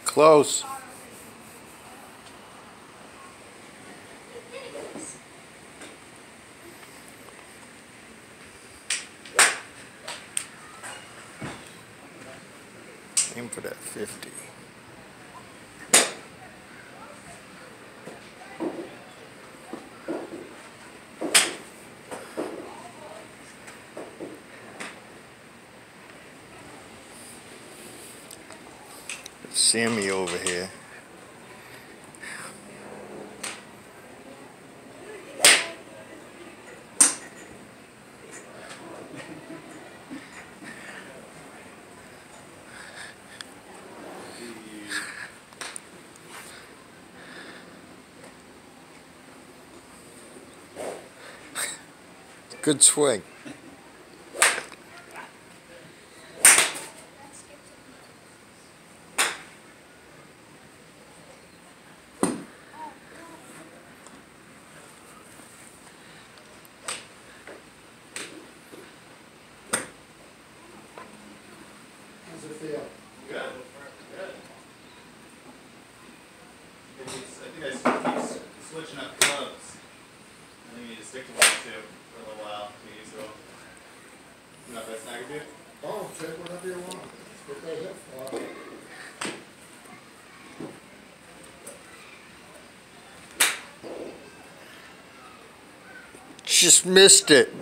Close. Aim for that 50. Sammy over here. Good swing. How's it feel? Good. Good. I think I keep switching up clubs. I think you need to stick to one or two for a little while to get used to them. You know if that's not good? Oh, take whatever you want. Get that hip flop. Just missed it.